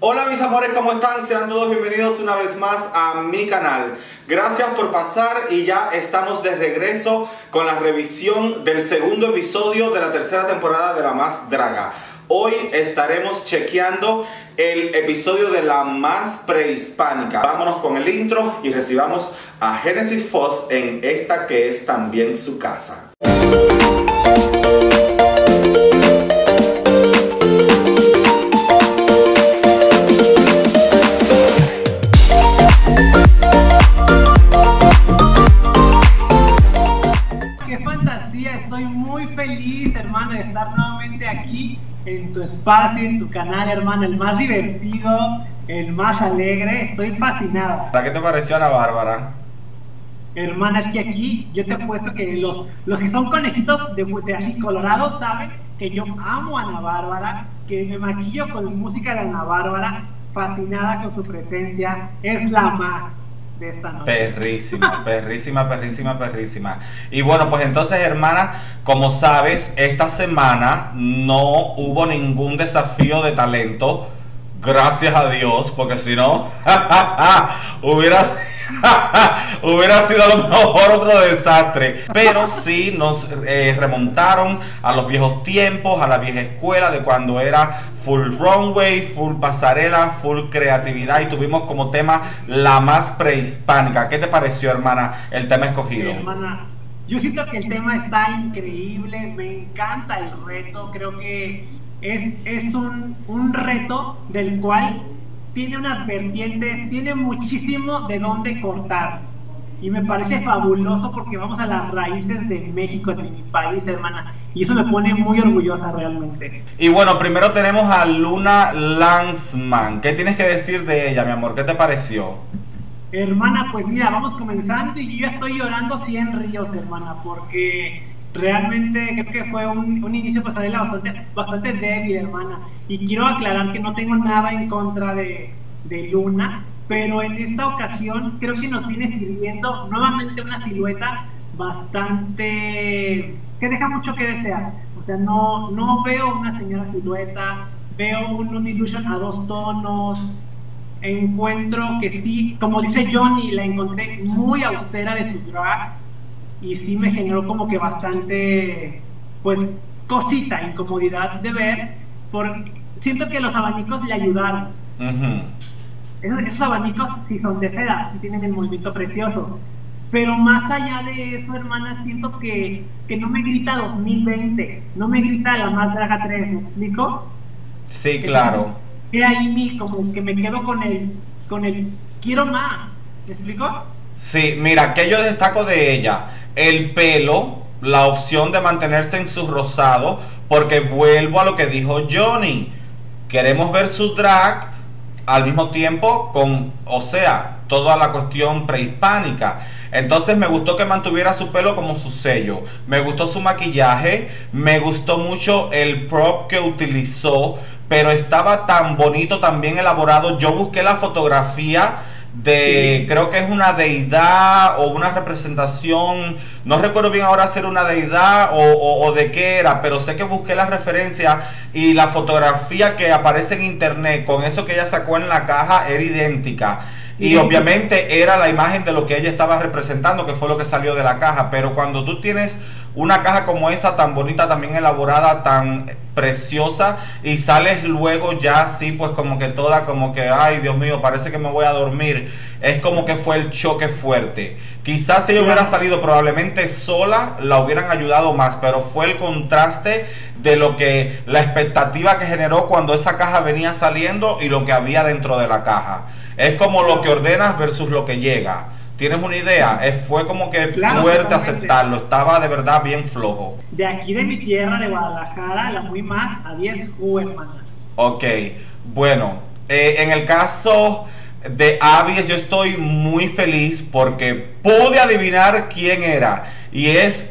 Hola mis amores, ¿cómo están? Sean todos bienvenidos una vez más a mi canal. Gracias por pasar y ya estamos de regreso con la revisión del segundo episodio de la tercera temporada de La Más Draga. Hoy estaremos chequeando el episodio de La Más Prehispánica. Vámonos con el intro y recibamos a Genesis Foss en esta que es también su casa. Estoy muy feliz, hermana, de estar nuevamente aquí en tu espacio, en tu canal, hermana, el más divertido, el más alegre. Estoy fascinada. ¿Qué te pareció Ana Bárbara? Hermana, es que aquí yo te apuesto que los que son conejitos de así colorados saben que yo amo a Ana Bárbara, que me maquillo con música de Ana Bárbara, fascinada con su presencia, es la más de esta noche. Perrísima, perrísima, perrísima, perrísima. Y bueno, pues entonces, hermana, como sabes, esta semana no hubo ningún desafío de talento, gracias a Dios, porque si no, hubiera sido a lo mejor otro desastre. Pero sí nos remontaron a los viejos tiempos, a la vieja escuela de cuando era full runway, full pasarela, full creatividad, y tuvimos como tema La Más Prehispánica. ¿Qué te pareció, hermana, el tema escogido? Hermana, yo siento que el tema está increíble, me encanta el reto, creo que es un reto del cual tiene unas vertientes, tiene muchísimo de dónde cortar. Y me parece fabuloso porque vamos a las raíces de México, de mi país, hermana. Y eso me pone muy orgullosa realmente. Y bueno, primero tenemos a Luna Lanzmann. ¿Qué tienes que decir de ella, mi amor? ¿Qué te pareció? Hermana, pues mira, vamos comenzando y yo ya estoy llorando 100 ríos, hermana, porque realmente creo que fue un inicio pasarela bastante débil, hermana. Y quiero aclarar que no tengo nada en contra de Luna, pero en esta ocasión creo que nos viene sirviendo nuevamente una silueta bastante que deja mucho que desear. O sea, no veo una señora silueta, veo un illusion a 2 tonos. Encuentro que sí, como dice Johnny, la encontré muy austera de su drag y sí me generó como que bastante, pues, cosita, incomodidad de ver, porque siento que los abanicos le ayudaron. Esos abanicos sí son de seda, sí tienen el movimiento precioso, pero más allá de eso, hermana, siento que no me grita 2020, no me grita La Más Draga 3, ¿me explico? Sí, claro. Que ahí como que me quedo con el quiero más, ¿me explico? Sí, mira, que yo destaco de ella, el pelo, la opción de mantenerse en su rosado, porque vuelvo a lo que dijo Johnny, queremos ver su drag al mismo tiempo con, o sea, toda la cuestión prehispánica. Entonces me gustó que mantuviera su pelo como su sello, me gustó su maquillaje, me gustó mucho el prop que utilizó, pero estaba tan bonito, tan bien elaborado. Yo busqué la fotografía de, sí, creo que es una deidad o una representación, no recuerdo bien ahora si era una deidad o de qué era, pero sé que busqué la referencia y la fotografía que aparece en internet con eso que ella sacó en la caja era idéntica. Y obviamente era la imagen de lo que ella estaba representando, que fue lo que salió de la caja. Pero cuando tú tienes una caja como esa, tan bonita, tan bien elaborada, tan preciosa, y sales luego ya así, pues como que toda, como que, ay Dios mío, parece que me voy a dormir, es como que fue el choque fuerte. Quizás si ella hubiera salido probablemente sola, la hubieran ayudado más, pero fue el contraste de lo que, la expectativa que generó cuando esa caja venía saliendo y lo que había dentro de la caja. Es como lo que ordenas versus lo que llega. ¿Tienes una idea? Fue como que claro, fuerte totalmente aceptarlo. Estaba de verdad bien flojo. De aquí de mi tierra, de Guadalajara, la muy más a 10 hermana. Ok, bueno, en el caso de Abies yo estoy muy feliz porque pude adivinar quién era. Y es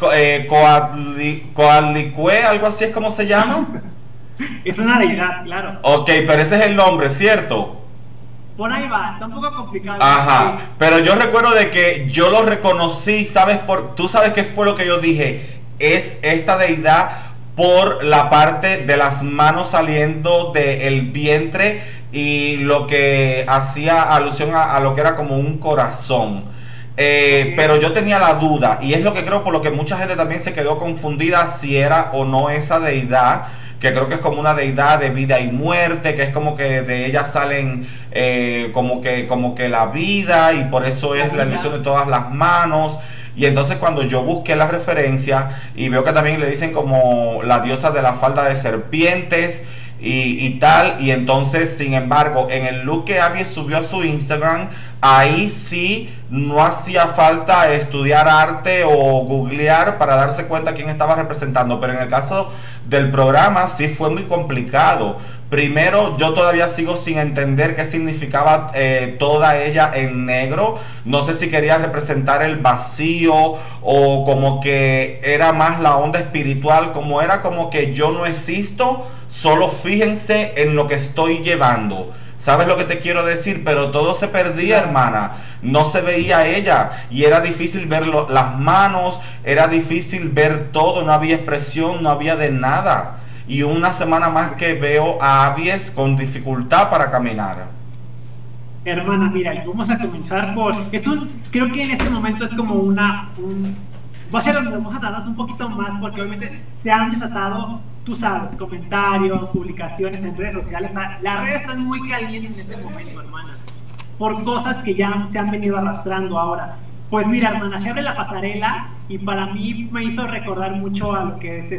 Coatlicue, algo así es como se llama. Es una deidad, claro. Ok, pero ese es el nombre, ¿cierto? Por ahí va, está un poco complicado. Ajá, sí. Pero yo recuerdo de que yo lo reconocí, tú sabes qué fue lo que yo dije, es esta deidad por la parte de las manos saliendo del vientre y lo que hacía alusión a lo que era como un corazón. Pero yo tenía la duda, y es lo que creo por lo que mucha gente también se quedó confundida si era o no esa deidad, que creo que es como una deidad de vida y muerte, que es como que de ella salen como que la vida, y por eso es la ilusión de todas las manos. Y entonces cuando yo busqué la referencia y veo que también le dicen como la diosa de la falda de serpientes y tal, y entonces sin embargo en el look que Abby subió a su Instagram, ahí sí no hacía falta estudiar arte o googlear para darse cuenta quién estaba representando, pero en el caso del programa sí fue muy complicado. Primero, yo todavía sigo sin entender qué significaba toda ella en negro. No sé si quería representar el vacío o como que era más la onda espiritual, como era como que yo no existo, solo fíjense en lo que estoy llevando. ¿Sabes lo que te quiero decir? Pero todo se perdía, hermana. No se veía ella y era difícil ver las manos, era difícil ver todo, no había expresión, no había de nada. Y una semana más que veo a Abies con dificultad para caminar. Hermana, mira, vamos a comenzar por... creo que en este momento es como va a ser donde vamos a tardarnos un poquito más, porque obviamente se han desatado, tú sabes, comentarios, publicaciones en redes sociales. Las redes están muy calientes en este momento, hermana, por cosas que ya se han venido arrastrando ahora. Pues mira, hermana, se abre la pasarela y para mí me hizo recordar mucho a lo que es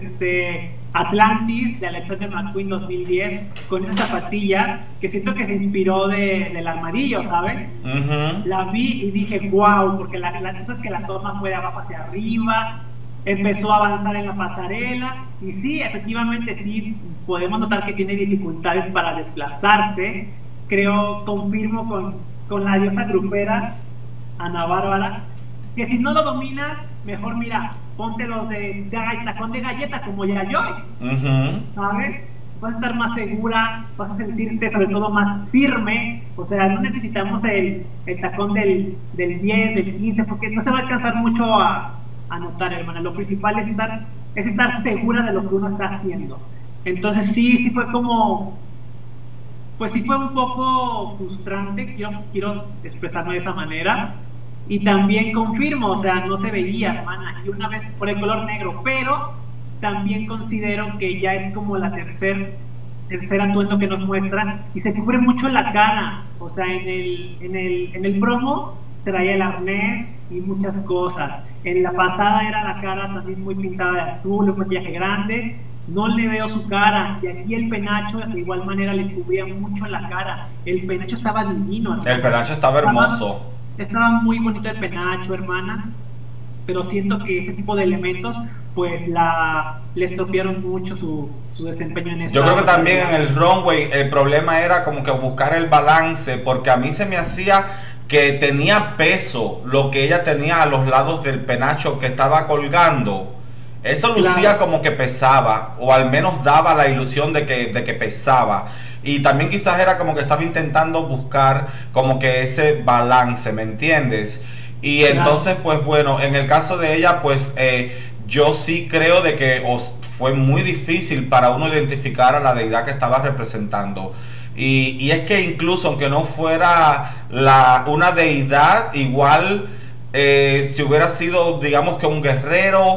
Atlantis de Alexander McQueen 2010, con esas zapatillas que siento que se inspiró del armadillo, ¿sabes? La vi y dije, wow, porque la cosa es que la toma fue de abajo hacia arriba, empezó a avanzar en la pasarela y sí, efectivamente sí, podemos notar que tiene dificultades para desplazarse. Confirmo con la diosa grupera Ana Bárbara, que si no lo dominas, mejor mira, ponte los de tacón de galleta como Yayoi, ¿sabes? Vas a estar más segura, vas a sentirte sobre todo más firme, o sea, no necesitamos el tacón del 10, del 15, porque no se va a alcanzar mucho a notar, hermana. Lo principal es estar segura de lo que uno está haciendo. Entonces sí fue como... Pues sí fue un poco frustrante, quiero expresarme de esa manera. Y también confirmo, o sea, no se veía, hermana, y una vez por el color negro, pero también considero que ya es como la tercer atuendo que nos muestran y se cubre mucho la cara, o sea, en el promo traía el arnés y muchas cosas. En la pasada era la cara también muy pintada de azul, un maquillaje grande, no le veo su cara, y aquí el penacho de igual manera le cubría mucho la cara. El penacho estaba divino, hermana. El penacho estaba hermoso. Estaba muy bonito el penacho, hermana, pero siento que ese tipo de elementos pues le estropearon mucho su desempeño en esta... Yo creo que también en el runway el problema era como que buscar el balance, porque a mí se me hacía que tenía peso lo que ella tenía a los lados del penacho que estaba colgando. Eso lucía como que pesaba, o al menos daba la ilusión de que pesaba. Y también quizás era como que estaba intentando buscar como que ese balance, ¿me entiendes? Y entonces, pues bueno, en el caso de ella, pues yo sí creo de que fue muy difícil para uno identificar a la deidad que estaba representando. Y es que incluso aunque no fuera una deidad, igual... si hubiera sido, digamos que un guerrero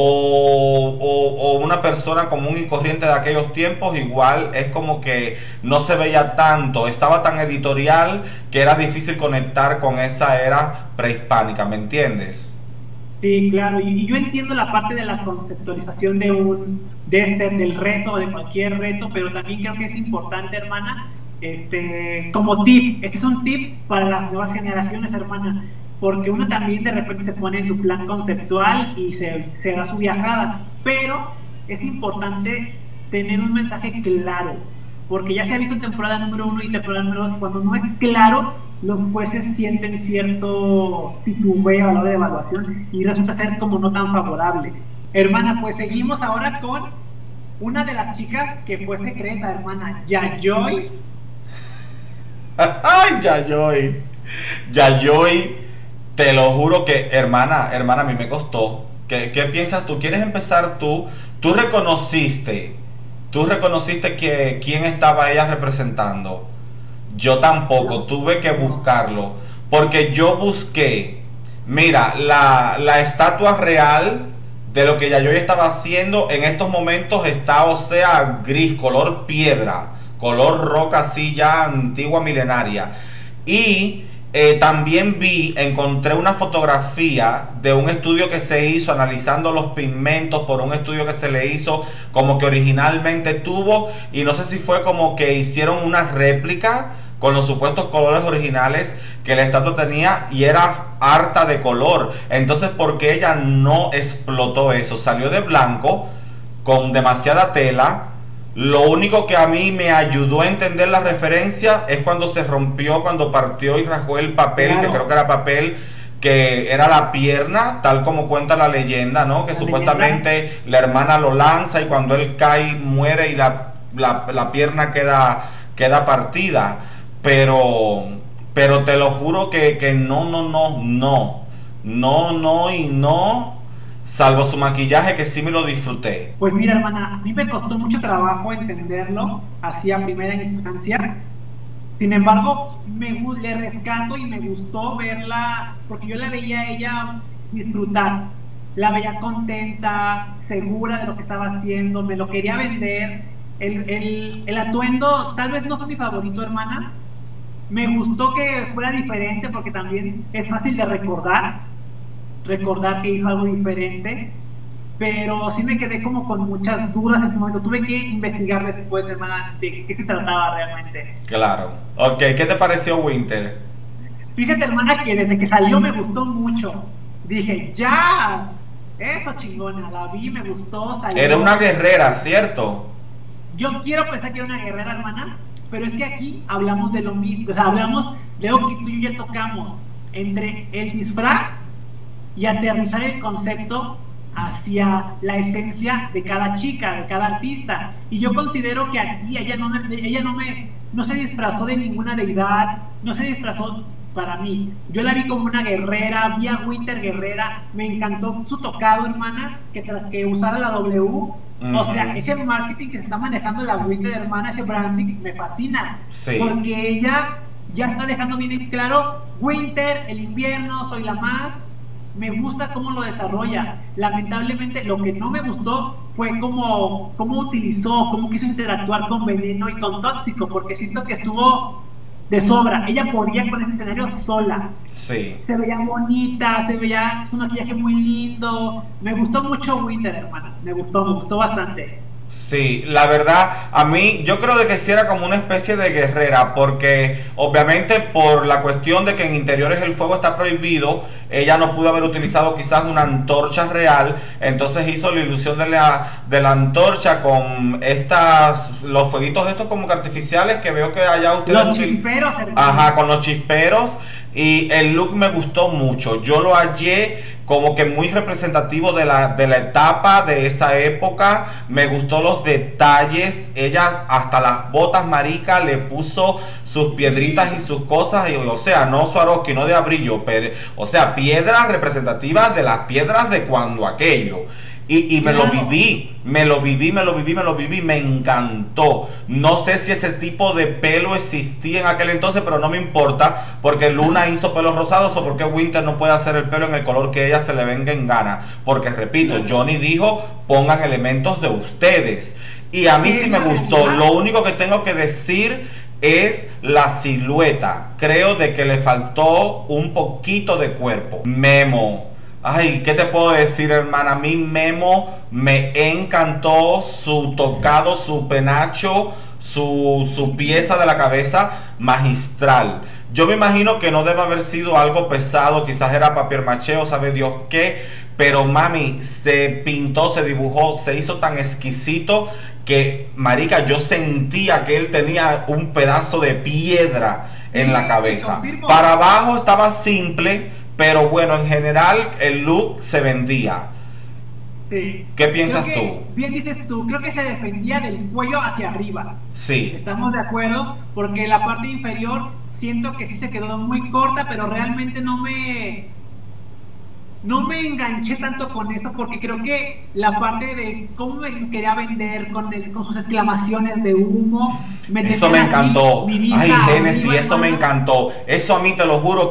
o una persona común y corriente de aquellos tiempos, igual es como que no se veía tanto, estaba tan editorial que era difícil conectar con esa era prehispánica, ¿me entiendes? Sí, claro, y yo entiendo la parte de la conceptualización del reto, de cualquier reto, pero también creo que es importante, hermana, como tip, este es un tip para las nuevas generaciones, hermana, porque uno también de repente se pone en su plan conceptual y se da su viajada, pero es importante tener un mensaje claro, porque ya se ha visto en temporada número 1 y temporada número 2, cuando no es claro, los jueces sienten cierto titubeo a la hora de evaluación y resulta ser como no tan favorable. Hermana, pues seguimos ahora con una de las chicas que fue secreta, hermana, Yayoi. ¡Ay, Yayoi! Yayoi. Te lo juro que, hermana, a mí me costó. ¿Qué piensas tú? ¿Quieres empezar tú? ¿Tú reconociste quién estaba ella representando? Yo tampoco, tuve que buscarlo. Porque yo busqué, mira, la estatua real de lo que Yayoi estaba haciendo en estos momentos está, o sea, gris, color piedra, color roca así ya antigua, milenaria. Y también encontré una fotografía de un estudio que se hizo analizando los pigmentos por un estudio que se le hizo como que originalmente tuvo, y no sé si fue como que hicieron una réplica con los supuestos colores originales que la estatua tenía y era harta de color. Entonces, ¿por qué ella no explotó eso? Salió de blanco con demasiada tela. Lo único que a mí me ayudó a entender la referencia es cuando se rompió, cuando partió y rasgó el papel, claro, que creo que era papel, que era la pierna, tal como cuenta la leyenda, ¿no? Que supuestamente la hermana lo lanza y cuando él cae muere y la pierna queda partida. Pero te lo juro que no, salvo su maquillaje, que sí me lo disfruté. Pues mira, hermana, a mí me costó mucho trabajo entenderlo así a primera instancia. Sin embargo, le rescato y me gustó verla, porque yo la veía a ella disfrutar, la veía contenta, segura de lo que estaba haciendo, me lo quería vender. El atuendo tal vez no fue mi favorito, hermana. Me gustó que fuera diferente porque también es fácil de recordar que hizo algo diferente, pero sí me quedé como con muchas dudas en ese momento. Tuve que investigar después, hermana, de qué se trataba realmente. Claro. Ok, ¿qué te pareció Winter? Fíjate, hermana, que desde que salió me gustó mucho. Dije, ya, eso chingona, la vi, me gustó, salió. Era una guerrera, ¿cierto? Yo quiero pensar que era una guerrera, hermana, pero es que aquí hablamos de lo mismo, o sea, hablamos de lo que tú y yo ya tocamos, entre el disfraz y aterrizar el concepto hacia la esencia de cada chica, de cada artista. Y yo considero que aquí ella no se disfrazó de ninguna deidad, no se disfrazó para mí. Yo la vi como una guerrera, vi a Winter guerrera, me encantó su tocado, hermana, que usara la W. O sea, ese marketing que se está manejando la Winter, hermana, ese branding, me fascina. Sí. Porque ella ya está dejando bien en claro, Winter, el invierno, soy la más. Me gusta cómo lo desarrolla. Lamentablemente, lo que no me gustó fue cómo utilizó, cómo quiso interactuar con Veneno y con Tóxico, porque siento que estuvo de sobra. Ella podía con ese escenario sola. Sí. Se veía bonita, se veía su maquillaje muy lindo. Me gustó mucho Winter, hermana. Me gustó bastante. Sí, la verdad, a mí yo creo de que sí era como una especie de guerrera, porque obviamente por la cuestión de que en interiores el fuego está prohibido, ella no pudo haber utilizado quizás una antorcha real, entonces hizo la ilusión de la antorcha con los fueguitos estos como que artificiales que veo que allá ustedes... Los chisperos. Ajá, con los chisperos, y el look me gustó mucho, yo lo hallé como que muy representativo de la etapa de esa época. Me gustó los detalles. Ella hasta las botas, marica, le puso sus piedritas y sus cosas, o sea, no Swarovski, no de brillo, pero, o sea, piedras representativas de las piedras de cuando aquello. Y me lo viví, me encantó. No sé si ese tipo de pelo existía en aquel entonces, pero no me importa, porque Luna hizo pelos rosados, o porque Winter no puede hacer el pelo en el color que ella se le venga en gana. Porque repito, Johnny dijo, pongan elementos de ustedes. Y a mí sí me gustó. Lo único que tengo que decir es la silueta. Creo de que le faltó un poquito de cuerpo. Memo. Ay, ¿qué te puedo decir, hermana? A mí Memo me encantó su tocado, su penacho, su pieza de la cabeza magistral. Yo me imagino que no debe haber sido algo pesado, quizás era papier maché o sabe Dios qué, pero mami, se pintó, se dibujó, se hizo tan exquisito que, marica, yo sentía que él tenía un pedazo de piedra en la cabeza. Para abajo estaba simple, pero bueno, en general el look se vendía. Sí. ¿Qué piensas tú? Bien dices tú, creo que se defendía del cuello hacia arriba. Sí. Estamos de acuerdo, porque la parte inferior siento que sí se quedó muy corta, pero realmente no me no me enganché tanto con eso porque creo que la parte de cómo me quería vender con sus exclamaciones de humo, me Eso me tenían así, encantó. Ay, mirita Génesis, arriba, eso me hermana. encantó. Eso a mí te lo juro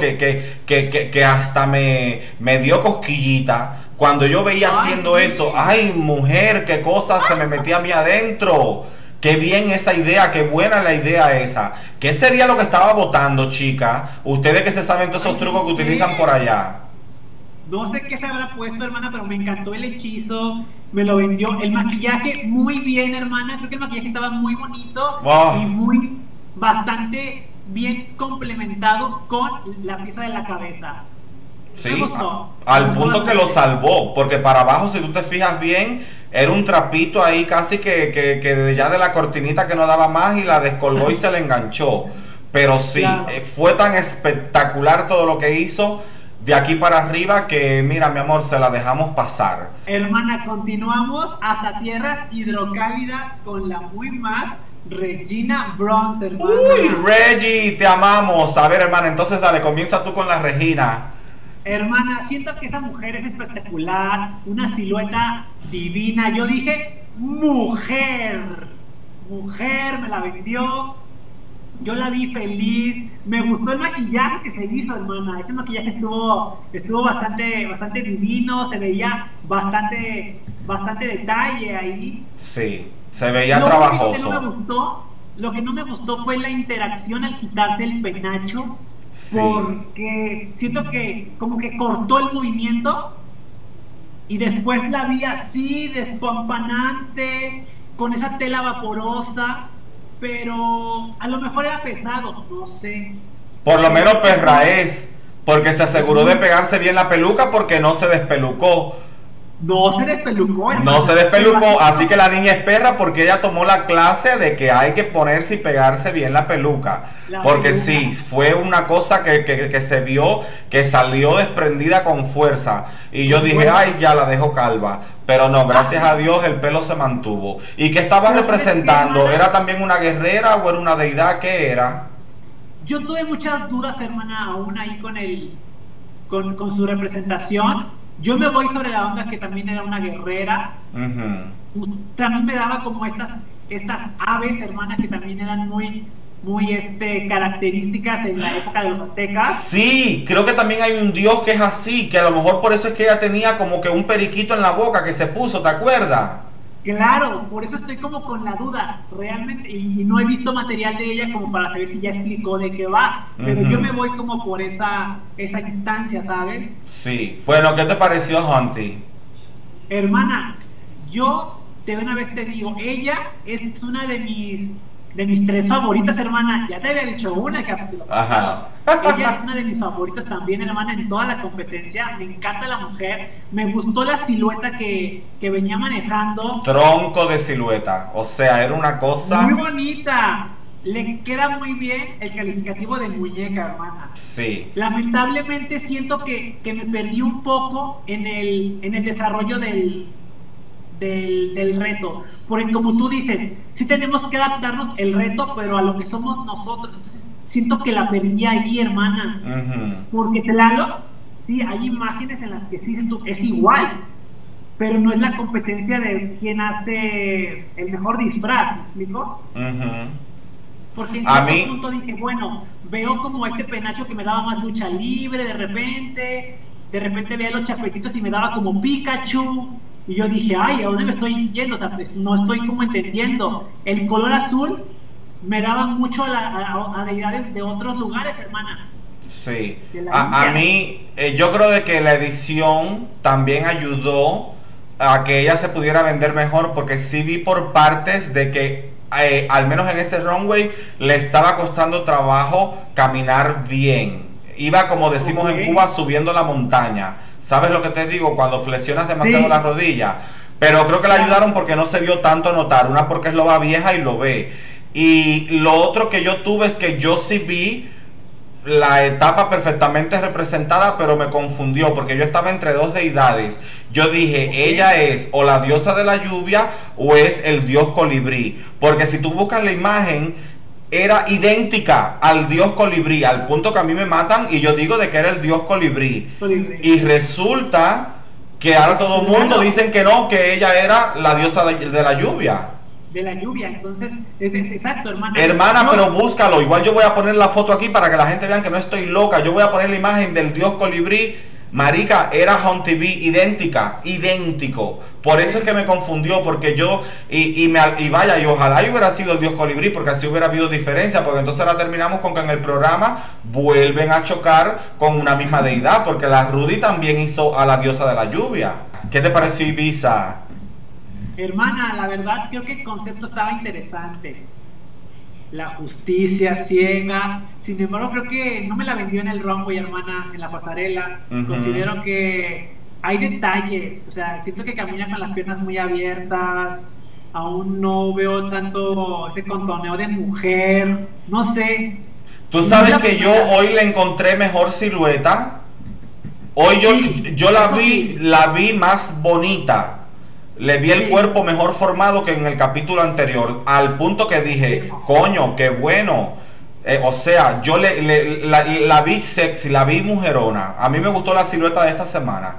que hasta me dio cosquillita. Cuando yo veía Ay, haciendo eso, sí. ay, mujer, qué cosa se me metía a mí adentro. Qué bien esa idea, qué buena la idea esa. ¿Qué sería lo que estaba votando, chica? Ustedes que se saben todos Ay, esos no trucos que utilizan por sé. allá. No sé qué se habrá puesto, hermana, pero me encantó el hechizo, me lo vendió. El maquillaje, muy bien, hermana. Creo que el maquillaje estaba muy bonito y Oh, muy, bastante bien complementado con la pieza de la cabeza. sí, Me al gustó punto que lo bastante. salvó, porque para abajo, si tú te fijas bien, era un trapito ahí casi que ya de la cortinita que no daba más y la descolgó y se le enganchó. Pero sí, Claro. fue tan espectacular todo lo que hizo de aquí para arriba que, mira, mi amor, se la dejamos pasar. Hermana, continuamos hasta tierras hidrocálidas con la muy más Regina Bronze, Uy, hermana. Reggie, te amamos. A ver, hermana, entonces dale, comienza tú con la Regina. Hermana, siento que esa mujer es espectacular, una silueta divina. Yo dije, mujer, mujer, me la vendió. Yo la vi feliz. Me gustó el maquillaje que se hizo, hermana. Ese maquillaje estuvo bastante divino. Se veía bastante detalle ahí. Sí, se veía Lo único que no me trabajoso. gustó, lo que no me gustó fue la interacción al quitarse el penacho, Sí. porque siento que como que cortó el movimiento y después la vi así, despampanante, con esa tela vaporosa, pero a lo mejor era pesado, no sé. Por lo menos ¿Qué perra opinas? es, porque se aseguró de Sí, pegarse bien la peluca porque no se despelucó. no se despelucó, No se hermana, pero así despelucó, así que como, la niña es perra porque ella tomó la clase de que hay que ponerse y pegarse bien la peluca. la Porque sí, peluca. fue una cosa que se vio que salió desprendida con fuerza. Y yo Con dije, ay, fuerza. ya la dejo calva. Pero no, gracias a Dios el pelo se mantuvo. ¿Y qué estaba Pero ¿sabes qué, representando? hermana? ¿Era también una guerrera o era una deidad? ¿Qué era? Yo tuve muchas dudas, hermana, aún ahí con su representación. Yo me voy sobre la onda que también era una guerrera. Ujú. También me daba como estas aves, hermana, que también eran muy características en la época de los aztecas. Sí, creo que también hay un dios que es así, que a lo mejor por eso es que ella tenía como que un periquito en la boca que se puso, ¿te acuerdas? Claro, por eso estoy como con la duda, realmente, y no he visto material de ella como para saber si ya explicó de qué va, pero yo me Ujú. voy como por esa instancia, ¿sabes? Sí. Bueno, ¿qué te pareció Hunty? Hermana, yo de una vez te digo, ella es una de mis tres favoritas, hermana. Ya te había dicho una el capítulo Ajá. pasado. Ella es una de mis favoritas también, hermana, en toda la competencia. Me encanta la mujer. Me gustó la silueta que venía manejando. Tronco de silueta. O sea, era una Muy cosa. bonita. Le queda muy bien el calificativo de muñeca, hermana. Sí. Lamentablemente siento que me perdí un poco en el desarrollo del reto. Porque como tú dices, sí tenemos que adaptarnos el reto, pero a lo que somos nosotros. Entonces, siento que la perdí ahí, hermana. Ujú. Porque claro, sí, hay imágenes en las que sí es igual, pero no es la competencia de quién hace el mejor disfraz, ¿me explico? Ujú. Porque en A cierto mí, punto dije, bueno, veo como este penacho que me daba más lucha libre de repente veía los chapetitos y me daba como Pikachu, y yo dije, ay, ¿a dónde me estoy yendo? O sea, pues, no estoy como entendiendo. El color azul me daba mucho a deidades de otros lugares, hermana, sí. de la A India. mí, yo creo de que la edición también ayudó a que ella se pudiera vender mejor porque sí vi por partes de que al menos en ese runway le estaba costando trabajo caminar bien. Iba como Ok, decimos en Cuba subiendo la montaña. ¿Sabes lo que te digo? Cuando flexionas demasiado la sí, rodilla. Pero creo que la claro, ayudaron porque no se dio tanto a notar. Una porque es loba vieja y lo ve. Y lo otro que yo tuve es que yo sí vi la etapa perfectamente representada, pero me confundió porque yo estaba entre dos deidades. Yo dije, ok, ella es o la diosa de la lluvia o es el dios colibrí. Porque si tú buscas la imagen, era idéntica al dios colibrí, al punto que a mí me matan y yo digo de que era el dios colibrí. Y resulta que ahora todo el mundo dicen que no, que ella era la diosa de la lluvia. De la lluvia, entonces, es exacto, hermana. Hermana, pero búscalo. Igual yo voy a poner la foto aquí para que la gente vean que no estoy loca. Yo voy a poner la imagen del dios colibrí. Marica, era Home TV idéntica, idéntico. Por eso es que me confundió, porque yo, y vaya, y ojalá y hubiera sido el dios colibrí, porque así hubiera habido diferencia, porque entonces ahora terminamos con que en el programa vuelven a chocar con una misma deidad, porque la Rudy también hizo a la diosa de la lluvia. ¿Qué te pareció Ibiza? Hermana, la verdad creo que el concepto estaba interesante. La justicia ciega. Sin embargo, creo que no me la vendió en el Rumble, hermana, en la pasarela. Considero que hay detalles. O sea, siento que camina con las piernas muy abiertas. Aún no veo tanto ese contoneo de mujer. No sé. Tú sabes que yo hoy le encontré mejor silueta. Hoy yo la vi más bonita. Le vi el cuerpo mejor formado que en el capítulo anterior, al punto que dije, coño, qué bueno. O sea, yo la vi sexy, la vi mujerona. A mí me gustó la silueta de esta semana.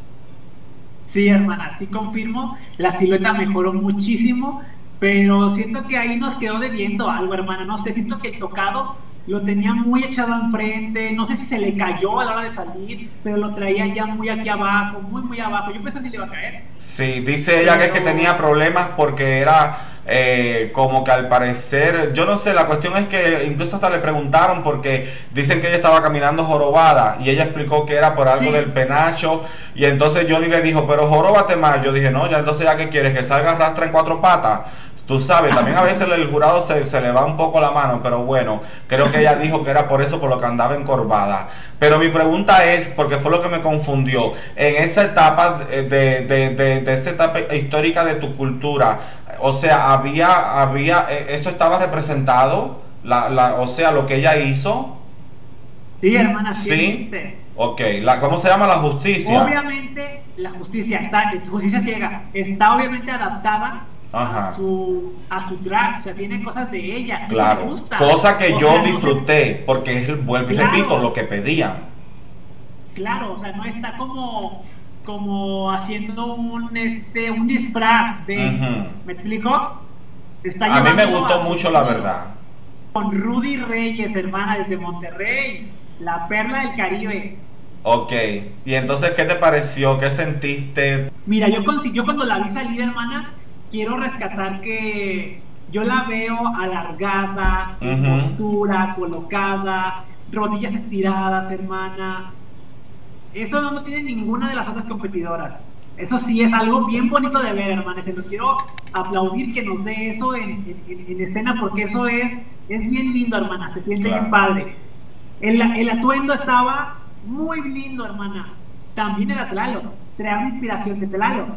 Sí, hermana, sí confirmo. La silueta mejoró muchísimo, pero siento que ahí nos quedó debiendo algo, hermana. No sé, siento que el tocado lo tenía muy echado enfrente, no sé si se le cayó a la hora de salir, pero lo traía ya muy aquí abajo, muy abajo. Yo pensé que le iba a caer. Sí, dice ella que es que tenía problemas porque era como que al parecer, yo no sé, la cuestión es que incluso hasta le preguntaron porque dicen que ella estaba caminando jorobada y ella explicó que era por algo del penacho y entonces Johnny le dijo, pero joróbate más. Yo dije, no, ya entonces ya que quieres, que salga arrastra en 4 patas. Tú sabes, también a veces el jurado se le va un poco la mano, pero bueno, creo que ella dijo que era por eso, por lo que andaba encorvada. Pero mi pregunta es, porque fue lo que me confundió, en esa etapa de esa etapa histórica de tu cultura, o sea, eso estaba representado, o sea, lo que ella hizo. Sí, hermana, sí. ¿Viste? Ok, ¿cómo se llama la justicia? Obviamente, la justicia justicia ciega, está obviamente adaptada a su drag, o sea, tiene cosas de ella, claro, me gusta. Cosa que yo disfruté, porque es, vuelvo y repito, lo que pedían. Claro, o sea, no está como haciendo un disfraz de, ¿me explico? A mí me gustó mucho, la verdad. Con Rudy Reyes, hermana, desde Monterrey, la perla del Caribe. Ok, y entonces, ¿qué te pareció? ¿Qué sentiste? Mira, yo cuando la vi salir, hermana, quiero rescatar que yo la veo alargada, en postura, colocada, rodillas estiradas, hermana. Eso no tiene ninguna de las otras competidoras. Eso sí es algo bien bonito de ver, hermana. Se lo quiero aplaudir que nos dé eso en escena, porque eso es bien lindo, hermana. Se siente bien padre. El atuendo estaba muy lindo, hermana. También era Tlaloc. Traía una inspiración de Tlaloc.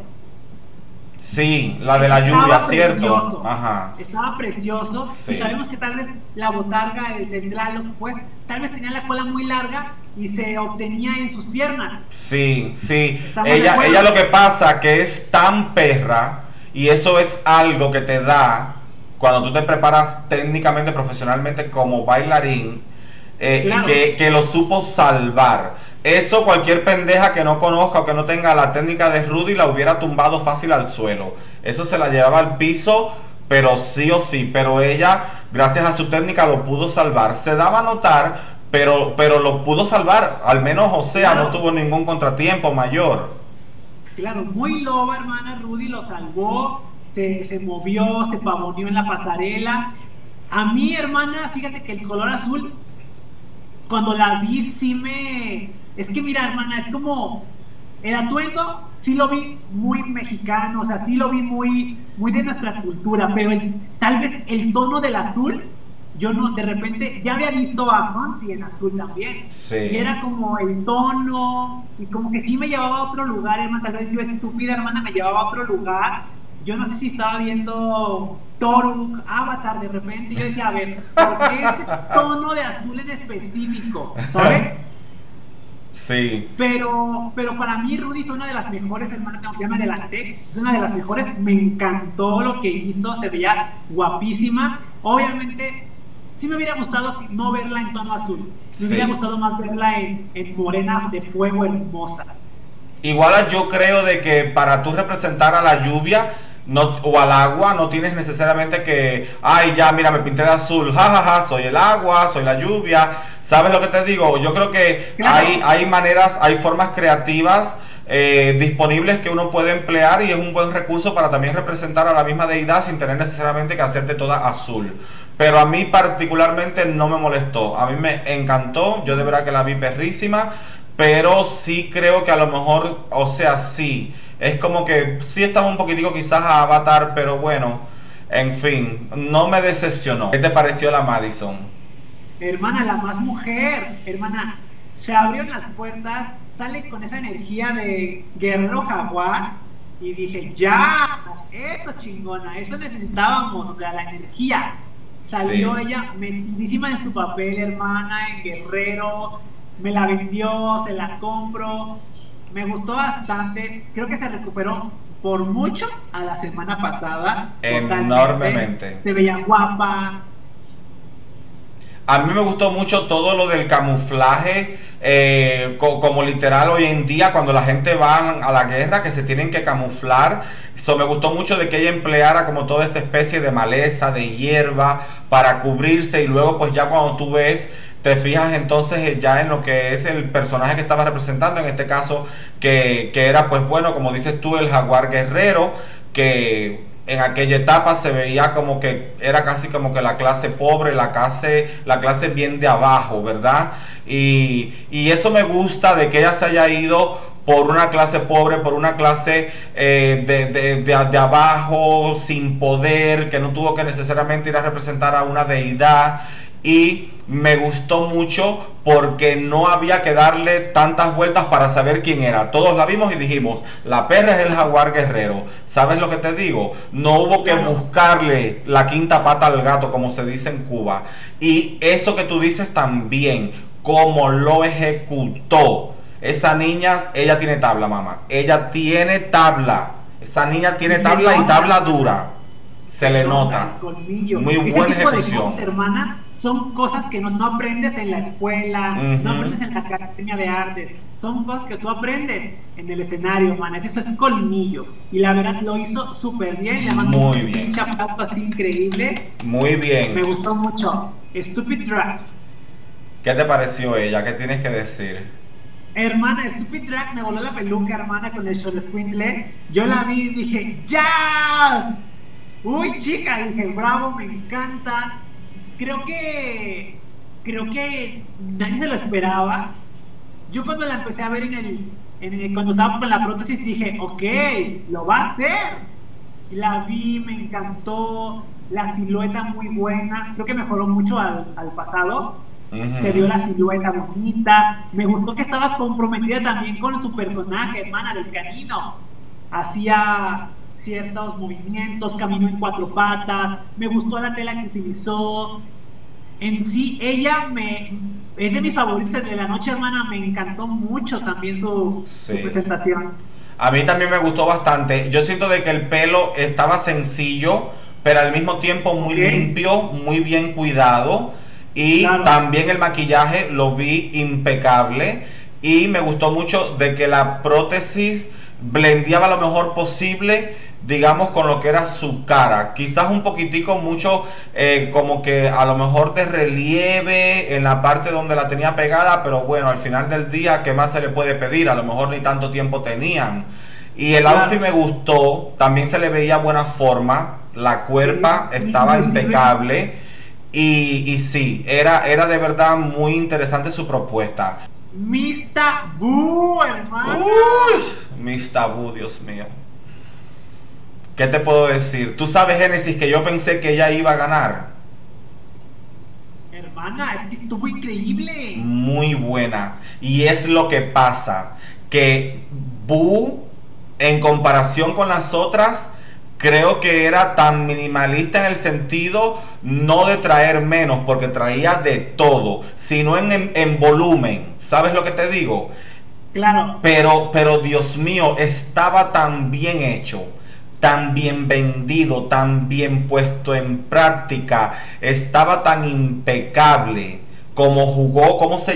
Sí, la de la lluvia, ¿cierto? Ajá. Estaba precioso. Sí. Y sabemos que tal vez la botarga de Tlaloc, pues, tal vez tenía la cola muy larga y se obtenía en sus piernas. Sí. Ella lo que pasa que es tan perra, y eso es algo que te da cuando tú te preparas técnicamente, profesionalmente como bailarín, claro. que lo supo salvar. Eso cualquier pendeja que no conozca o que no tenga la técnica de Rudy la hubiera tumbado fácil al suelo. Eso se la llevaba al piso, pero sí o sí. Pero ella, gracias a su técnica, lo pudo salvar. Se daba a notar, pero lo pudo salvar. Al menos, o sea, claro. No tuvo ningún contratiempo mayor. Claro, muy loba, hermana. Rudy lo salvó, se movió, se pavoneó en la pasarela. A mí, hermana, fíjate que el color azul, cuando la vi, sí me... Es que mira, hermana, es como... El atuendo sí lo vi muy mexicano, o sea, sí lo vi muy de nuestra cultura, pero tal vez el tono del azul, yo no, de repente, ya había visto a Monty en azul también. Sí. Y era como el tono, y como que sí me llevaba a otro lugar, hermana, tal vez yo estúpida, hermana, me llevaba a otro lugar. Yo no sé si estaba viendo Thor, Avatar de repente, y yo decía, a ver, ¿por qué este tono de azul en específico? ¿Sabes? Sí. Pero para mí Rudy fue una de las mejores, hermana, ya me adelanté, es una de las mejores, me encantó lo que hizo, se veía guapísima. Obviamente sí me hubiera gustado no verla en tono azul. Me hubiera Sí. gustado más verla en morena de fuego hermosa. Igual yo creo de que para tú representar a la lluvia no, o al agua no tienes necesariamente que, ay, ya, mira, me pinté de azul, jajaja, ja, ja, soy el agua, soy la lluvia. ¿Sabes lo que te digo? Yo creo que Claro. hay maneras, hay formas creativas disponibles que uno puede emplear y es un buen recurso para también representar a la misma deidad sin tener necesariamente que hacerte toda azul. Pero a mí particularmente no me molestó, a mí me encantó, yo de verdad que la vi perrísima, pero sí creo que a lo mejor, o sea, sí, es como que sí estaba un poquitico quizás a Avatar, pero bueno, en fin, no me decepcionó. ¿Qué te pareció la Madison? Hermana, la más mujer, hermana, se abrieron las puertas, sale con esa energía de guerrero jaguar y dije, ya, eso chingona, eso necesitábamos, o sea, la energía. Salió Sí. ella metidísima en su papel, hermana, en guerrero, me la vendió, se la compro, me gustó bastante, creo que se recuperó por mucho a la semana pasada, totalmente, Enormemente. se veía guapa. A mí me gustó mucho todo lo del camuflaje, como literal hoy en día cuando la gente va a la guerra que se tienen que camuflar. Eso me gustó mucho de que ella empleara como toda esta especie de maleza, de hierba para cubrirse y luego pues ya cuando tú ves, te fijas entonces ya en lo que es el personaje que estaba representando, en este caso que era pues bueno, como dices tú, el jaguar guerrero, que en aquella etapa se veía como que era casi como que la clase pobre, la clase bien de abajo, ¿verdad? Y eso me gusta de que ella se haya ido por una clase pobre, por una clase de abajo, sin poder, que no tuvo que necesariamente ir a representar a una deidad. Y me gustó mucho porque no había que darle tantas vueltas para saber quién era. Todos la vimos y dijimos, la perra es el jaguar guerrero. ¿Sabes lo que te digo? No hubo que Claro. buscarle la quinta pata al gato, como se dice en Cuba. Y eso que tú dices también, cómo lo ejecutó. Esa niña, ella tiene tabla, mamá. Ella tiene tabla. Esa niña tiene Y se tabla y nota, tabla dura. Se le nota. el colmillo. Muy Ese buena tipo de cosas, ejecución. hermana, son cosas que no aprendes en la escuela, no Ujú. aprendes en la Academia de Artes, son cosas que tú aprendes en el escenario, man. Eso es colmillo. Y la verdad lo hizo súper bien, le mando Muy un bien. pinche aplauso así increíble. Muy Me bien. gustó mucho. Stupid Drag. ¿Qué te pareció ella? ¿Qué tienes que decir? Hermana, Stupid Drag me voló la peluca, hermana, con el Xoloscuintle. Yo la vi y dije, ¡ya! Uy, chica, dije, bravo, me encanta. Creo que, creo que nadie se lo esperaba. Yo cuando la empecé a ver cuando estaba con la prótesis dije, ok, lo va a hacer. Y la vi, me encantó, la silueta muy buena. Creo que mejoró mucho al pasado. Se vio Ujú. la silueta bonita. Me gustó que estaba comprometida también con su personaje, hermana, del canino. Hacía ciertos movimientos, caminó en cuatro patas. Me gustó la tela que utilizó. En sí, es de mis favoritas de la noche, hermana. Me encantó mucho también su Sí. presentación. A mí también me gustó bastante. Yo siento de que el pelo estaba sencillo, pero al mismo tiempo muy Ok, limpio, muy bien cuidado. Y claro. también el maquillaje lo vi impecable. Y me gustó mucho de que la prótesis blendeaba lo mejor posible, digamos, con lo que era su cara. Quizás un poquitico mucho, como que a lo mejor de relieve en la parte donde la tenía pegada, pero bueno, al final del día, ¿qué más se le puede pedir? A lo mejor ni tanto tiempo tenían. Y el outfit Claro. me gustó, también se le veía buena forma, la Sí. cuerpa estaba Inclusive, impecable. Y sí, era de verdad muy interesante su propuesta. Mista Boo, hermana. Uy, mis tabú, Dios mío. ¿Qué te puedo decir? Tú sabes, Génesis, que yo pensé que ella iba a ganar. Hermana, es que estuvo increíble. Muy buena. Y es lo que pasa, que Boo, en comparación con las otras, creo que era tan minimalista en el sentido no de traer menos, porque traía de todo, sino en volumen. ¿Sabes lo que te digo? Claro. Pero Dios mío, estaba tan bien hecho, tan bien vendido, tan bien puesto en práctica, estaba tan impecable como jugó.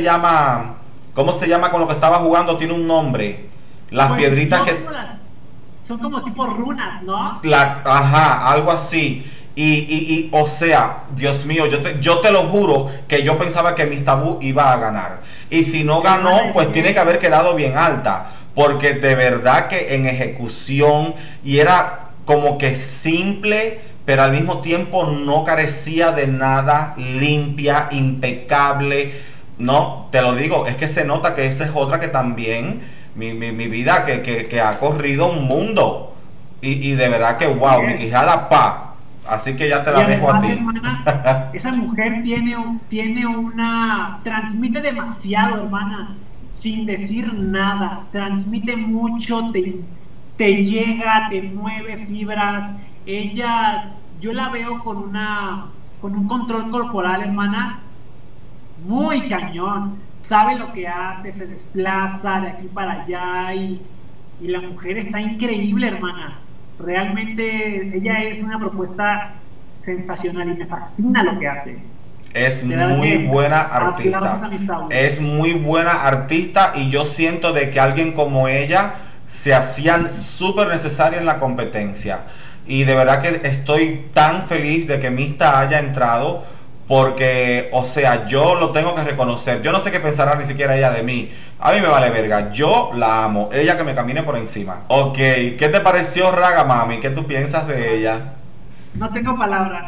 ¿Cómo se llama con lo que estaba jugando? Tiene un nombre. Las Pues piedritas no, que... son como tipo runas, ¿no? Ajá, algo así. O sea, Dios mío, yo te lo juro que yo pensaba que Miss Tabú iba a ganar. Y si no ganó, pues tiene que haber quedado bien alta. Porque de verdad que en ejecución, y era como que simple, pero al mismo tiempo no carecía de nada, limpia, impecable. No, te lo digo, es que se nota que esa es otra que también, mi vida, que ha corrido un mundo. Y de verdad que, wow, mi quijada, pa. Así que ya te Y la dejo a además, ti. hermana, esa mujer tiene una, transmite demasiado, hermana, sin decir nada, transmite mucho, te llega, te mueve fibras. Ella, yo la veo con un control corporal, hermana, muy cañón. Sabe lo que hace, se desplaza de aquí para allá y la mujer está increíble, hermana. Realmente ella es una propuesta sensacional y me fascina lo que hace. Es De verdad muy que buena aplausos artista. a mis tabús. Es muy buena artista y yo siento de que alguien como ella se hacía súper necesaria en la competencia. Y de verdad que estoy tan feliz de que Mista haya entrado porque, o sea, yo lo tengo que reconocer. Yo no sé qué pensará ni siquiera ella de mí. A mí me vale verga. Yo la amo. Ella que me camine por encima. Ok, ¿qué te pareció Raga Mami? ¿Qué tú piensas de ella? No tengo palabras.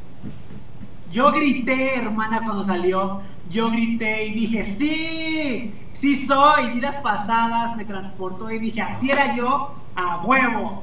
Yo grité, hermana, cuando salió. Yo grité y dije, sí, sí soy. Vidas pasadas me transportó y dije, así era yo, a huevo.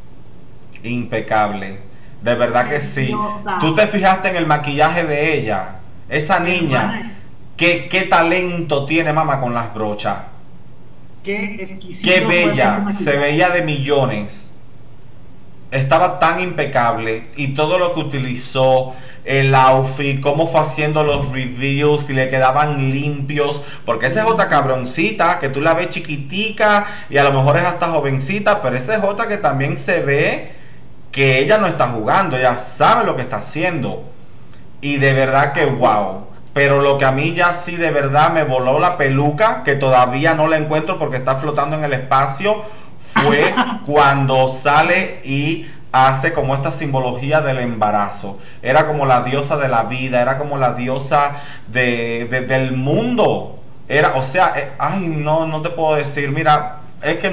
Impecable. De verdad que sí. Preciosa. ¿Tú te fijaste en el maquillaje de ella? Esa niña. Hermana, ¿Qué talento tiene mamá con las brochas? qué exquisito Qué fue ese bella. Se maquillaje. veía de millones. Estaba tan impecable. Y todo lo que utilizó, el outfit, cómo fue haciendo los reviews, si le quedaban limpios. Porque esa es otra cabroncita que tú la ves chiquitica y a lo mejor es hasta jovencita. Pero esa es otra que también se ve que ella no está jugando, ella sabe lo que está haciendo. Y de verdad que wow. Pero lo que a mí ya sí de verdad me voló la peluca, que todavía no la encuentro porque está flotando en el espacio, fue cuando sale y hace como esta simbología del embarazo. Era como la diosa de la vida, era como la diosa del mundo. Era, o sea, ay, no te puedo decir, mira, es que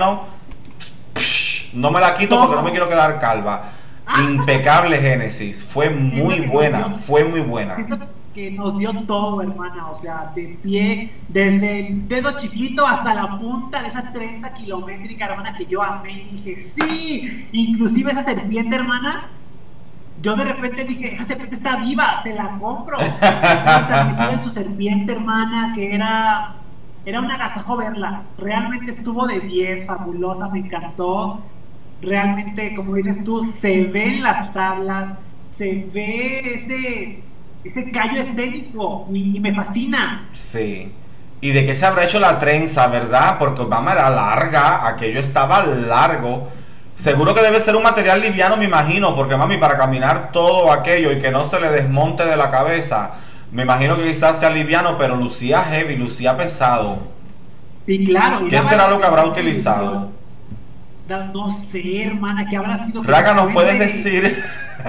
no me la quito porque no me quiero quedar calva. Impecable Génesis, fue muy buena, fue muy buena. Siento que nos dio todo, hermana, o sea, de pie, desde el dedo chiquito hasta la punta de esa trenza kilométrica, hermana, que yo amé y dije, sí, inclusive esa serpiente, hermana, yo de repente dije, esa serpiente está viva, se la compro. En su serpiente, hermana, que era un agasajo verla, realmente estuvo de 10, fabulosa, me encantó. Realmente, como dices tú, se ven las tablas, se ve ese callo escénico y me fascina. Sí. ¿Y de qué se habrá hecho la trenza, verdad? Porque mamá era larga, aquello estaba largo. Seguro que debe ser un material liviano, me imagino, porque mami, para caminar todo aquello y que no se le desmonte de la cabeza, me imagino que quizás sea liviano, pero lucía heavy, lucía pesado. Sí, claro. ¿Qué será lo que habrá utilizado? No sé, hermana, ¿qué habrá sido? Raga, ¿nos puedes decir?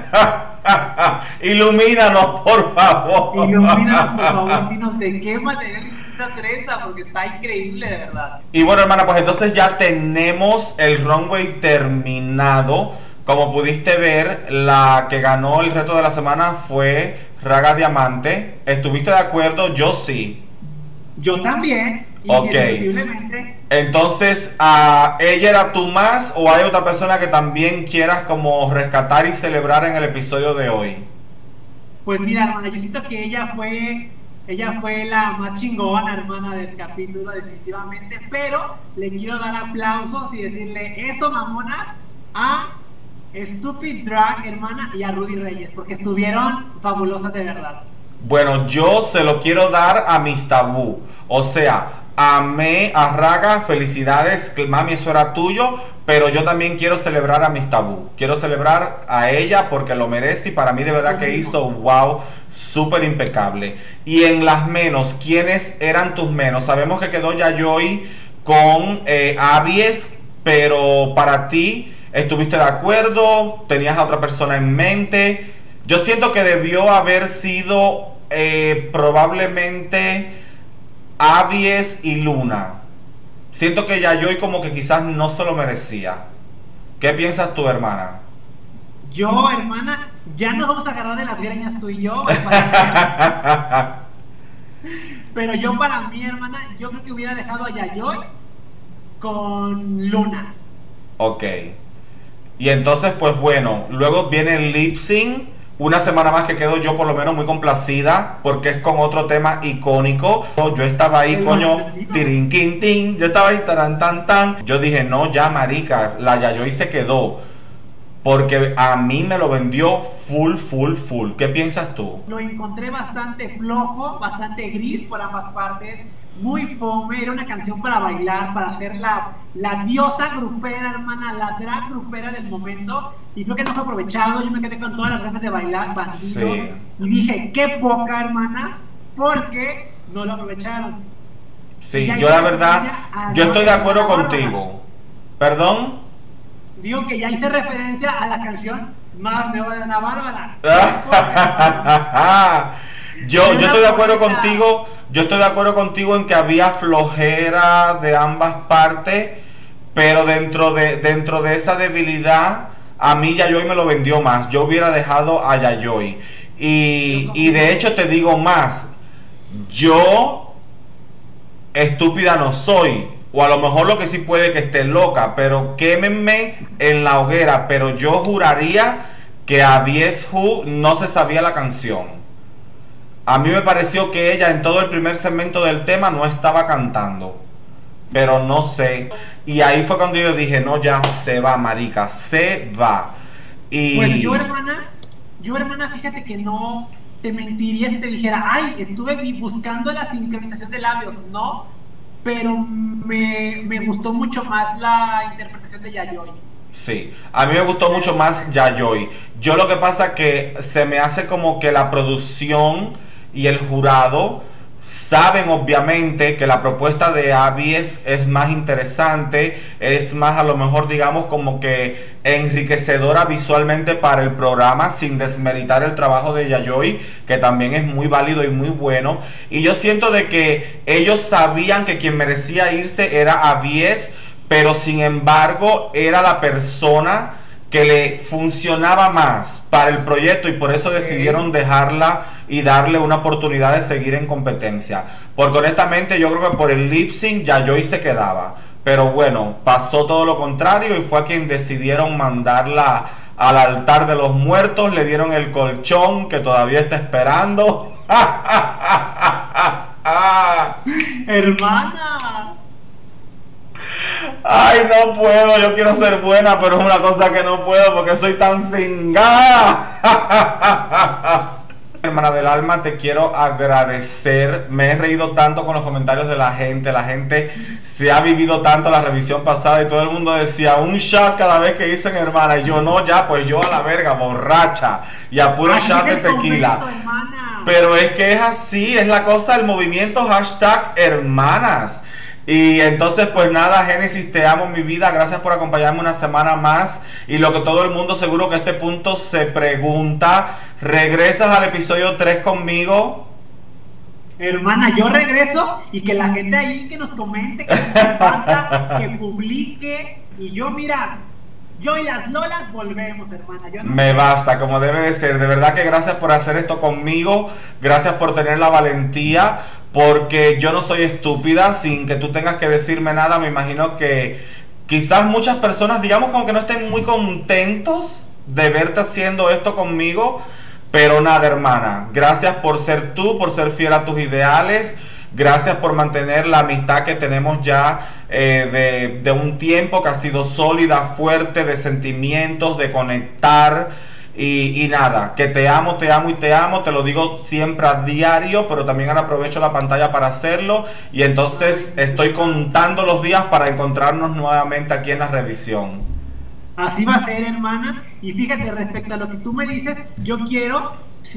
Ilumínanos, por favor. Ilumínanos, por favor, dinos de qué material hiciste esta trenza, porque está increíble, de verdad. Y bueno, hermana, pues entonces ya tenemos el runway terminado. Como pudiste ver, la que ganó el reto de la semana fue Raga Diamante. ¿Estuviste de acuerdo? Yo sí. Yo también, Ok. indiscutiblemente. Entonces, ¿ella era tú más o hay otra persona que también quieras como rescatar y celebrar en el episodio de hoy? Pues mira, hermana, yo siento que ella fue la más chingona, hermana, del capítulo, definitivamente, pero le quiero dar aplausos y decirle eso, mamonas, a Stupid Drag, hermana, y a Rudy Reyes, porque estuvieron fabulosas de verdad. Bueno, yo se lo quiero dar a Miss Tabú. O sea, amé a Raga, felicidades, mami, eso era tuyo, pero yo también quiero celebrar a Miss Tabú. Quiero celebrar a ella porque lo merece y para mí de verdad que hizo, wow, súper impecable. Y en las menos, ¿quiénes eran tus menos? Sabemos que quedó Yayoi con Abies, pero para ti, ¿estuviste de acuerdo? ¿Tenías a otra persona en mente? Yo siento que debió haber sido probablemente Abies y Luna. Siento que Yayoi como que quizás no se lo merecía. ¿Qué piensas tú, hermana? Yo, hermana, ya nos vamos a agarrar de las greñas tú y yo. Pero yo para mí, hermana, yo creo que hubiera dejado a Yayoi con Luna. Ok. Y entonces, pues bueno, luego viene el lip sync. Una semana más que quedo yo por lo menos muy complacida porque es con otro tema icónico. Yo estaba ahí, coño, tirinquintín, yo estaba ahí, taran, tan, tan. Yo dije, no, ya marica, la Yayoi se quedó. Porque a mí me lo vendió full, full, full. ¿Qué piensas tú? Lo encontré bastante flojo, bastante gris por ambas partes. Muy fome, era una canción para bailar, para ser la diosa grupera, hermana, la drag grupera del momento, y creo que no fue aprovechado. Yo me quedé con todas las ganas de bailar, bandido, sí. Y dije, qué poca, hermana, porque no lo aprovecharon. Sí, yo la verdad, yo estoy de acuerdo contigo. ¿Perdón? Digo que ya hice referencia a la canción Más Nueva de Ana Bárbara. Yo estoy de acuerdo contigo. Yo estoy de acuerdo contigo en que había flojera de ambas partes, pero dentro de esa debilidad, a mí Yayoi me lo vendió más. Yo hubiera dejado a Yayoi. Y de hecho te digo más, yo estúpida no soy. O a lo mejor lo que sí puede que esté loca, pero quémenme en la hoguera. Pero yo juraría que a Abies Who no se sabía la canción. A mí me pareció que ella en todo el primer segmento del tema no estaba cantando. Pero no sé. Y ahí fue cuando yo dije, no, ya se va, marica, se va. Y pues yo, hermana, fíjate que no te mentiría si te dijera, ay, estuve buscando la sincronización de labios. No, pero me gustó mucho más la interpretación de Yayoi. Sí, a mí me gustó mucho más Yayoi. Yo lo que pasa que se me hace como que la producción y el jurado saben obviamente que la propuesta de Abies es más interesante, es más a lo mejor digamos como que enriquecedora visualmente para el programa, sin desmeritar el trabajo de Yayoi, que también es muy válido y muy bueno. Y yo siento de que ellos sabían que quien merecía irse era Abies, pero sin embargo era la persona que le funcionaba más para el proyecto y por eso decidieron dejarla y darle una oportunidad de seguir en competencia. Porque honestamente yo creo que por el lip sync Yayoi se quedaba. Pero bueno, pasó todo lo contrario y fue a quien decidieron mandarla al altar de los muertos. Le dieron el colchón que todavía está esperando. Hermana. Ay, no puedo, yo quiero ser buena, pero es una cosa que no puedo porque soy tan cingada. Hermana del alma, te quiero agradecer. Me he reído tanto con los comentarios de la gente se ha vivido tanto la revisión pasada y todo el mundo decía un shot cada vez que dicen hermana, y yo no, ya, pues yo a la verga, borracha, y a puro shot de tequila. Pero es que es así, es la cosa del movimiento hashtag hermanas. Y entonces pues nada, Génesis, te amo mi vida, gracias por acompañarme una semana más. Y lo que todo el mundo seguro que a este punto se pregunta, ¿regresas al episodio 3 conmigo? Hermana, yo regreso y que la gente ahí que nos comente, que nos comparta, que publique. Y yo, mira, yo y las Lolas volvemos, hermana. Yo no me basta, como debe de ser. De verdad que gracias por hacer esto conmigo, gracias por tener la valentía. Porque yo no soy estúpida, sin que tú tengas que decirme nada. Me imagino que quizás muchas personas, digamos, como que no estén muy contentos de verte haciendo esto conmigo. Pero nada, hermana, gracias por ser tú, por ser fiel a tus ideales. Gracias por mantener la amistad que tenemos ya de un tiempo que ha sido sólida, fuerte, de sentimientos, de conectar. y nada, que te amo, te amo y te amo, te lo digo siempre a diario, pero también ahora aprovecho la pantalla para hacerlo, y entonces estoy contando los días para encontrarnos nuevamente aquí en la revisión. Así va a ser, hermana. Y fíjate, respecto a lo que tú me dices, yo quiero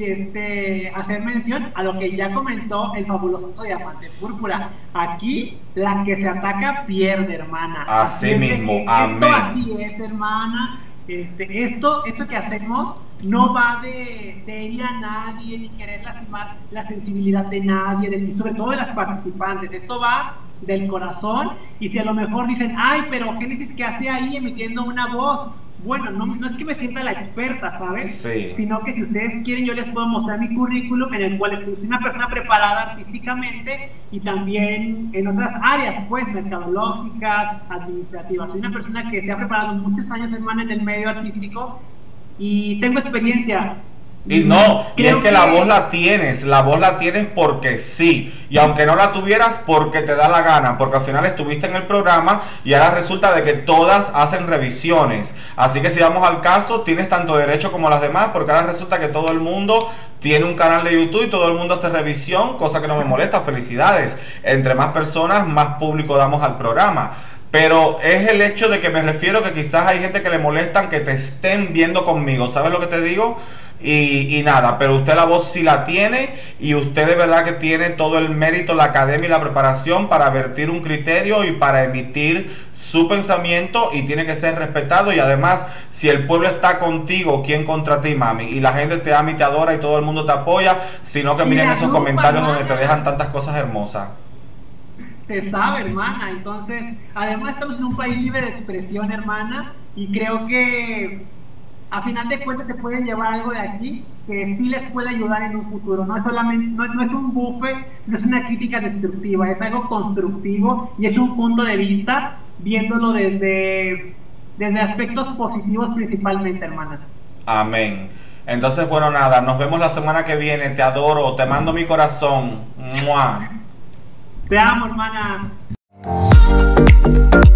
hacer mención a lo que ya comentó el fabuloso Diamante Púrpura. Aquí, la que se ataca pierde, hermana. Así mismo, amén. Esto así es, hermana. Esto que hacemos no va de herir a nadie ni querer lastimar la sensibilidad de nadie, y sobre todo de las participantes. Esto va del corazón, y si a lo mejor dicen, ay, pero Génesis, ¿qué hace ahí emitiendo una voz? Bueno, no es que me sienta la experta, ¿sabes? Sí. Sino que si ustedes quieren, yo les puedo mostrar mi currículum, en el cual soy una persona preparada artísticamente y también en otras áreas, pues, mercadológicas, administrativas. Soy una persona que se ha preparado muchos años, hermana, en el medio artístico, y tengo experiencia. Y no, y es que la voz la tienes porque sí, y aunque no la tuvieras, porque te da la gana, porque al final estuviste en el programa y ahora resulta de que todas hacen revisiones. Así que si vamos al caso, tienes tanto derecho como las demás, porque ahora resulta que todo el mundo tiene un canal de YouTube y todo el mundo hace revisión, cosa que no me molesta. Felicidades, entre más personas, más público damos al programa. Pero es el hecho de que me refiero que quizás hay gente que le molestan que te estén viendo conmigo, ¿sabes lo que te digo? Y nada, pero usted la voz sí la tiene, y usted de verdad que tiene todo el mérito, la academia y la preparación para vertir un criterio y para emitir su pensamiento, y tiene que ser respetado. Y además, si el pueblo está contigo, ¿quién contra ti, mami? Y la gente te ama y te adora y todo el mundo te apoya, sino que miren esos comentarios donde te dejan tantas cosas hermosas. Se sabe, hermana. Entonces, además estamos en un país libre de expresión, hermana, y creo que a final de cuentas se pueden llevar algo de aquí que sí les puede ayudar en un futuro. No es solamente, no es un buffet, no es una crítica destructiva, es algo constructivo y es un punto de vista viéndolo desde aspectos positivos principalmente, hermana. Amén. Entonces, bueno, nada, nos vemos la semana que viene. Te adoro, te mando mi corazón. ¡Mua! Te amo, hermana.